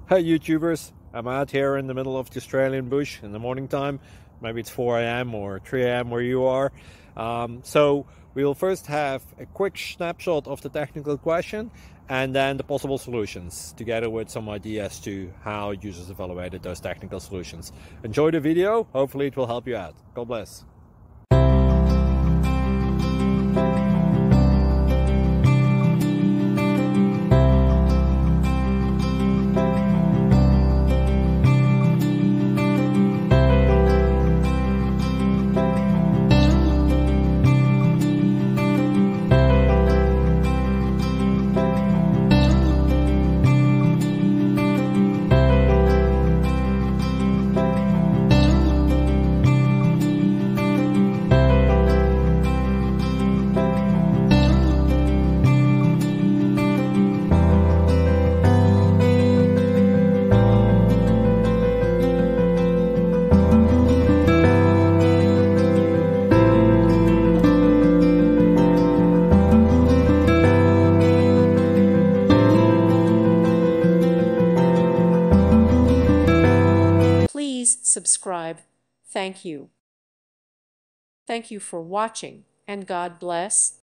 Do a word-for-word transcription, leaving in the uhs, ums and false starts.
Hey YouTubers, I'm out here in the middle of the Australian bush in the morning time. Maybe it's four A M or three A M where you are. Um, so we will first have a quick snapshot of the technical question and then the possible solutions, together with some ideas to how users evaluated those technical solutions. Enjoy the video, hopefully it will help you out. God bless. Please subscribe. Thank you. Thank you for watching, and God bless.